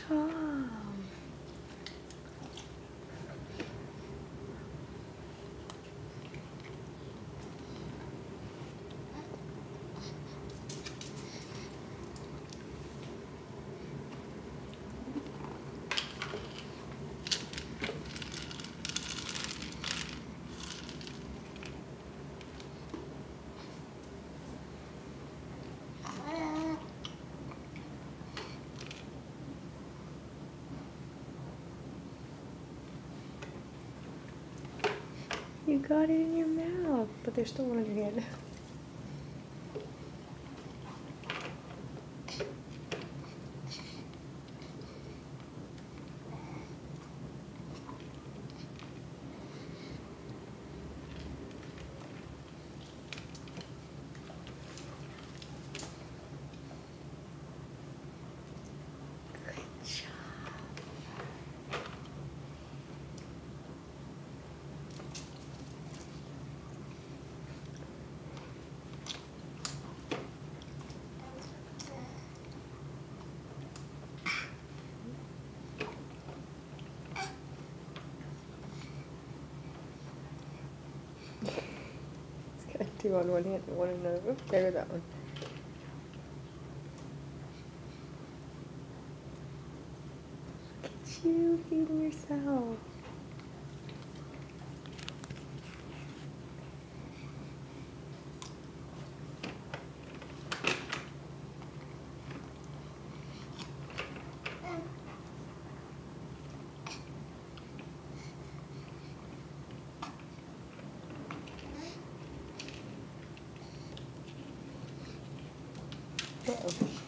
job. You got it in your mouth, but there's still one in your hand. Good job. It's got two on one hand and one in another. Oops, there goes that one. Look at you feeding yourself. Uh-oh.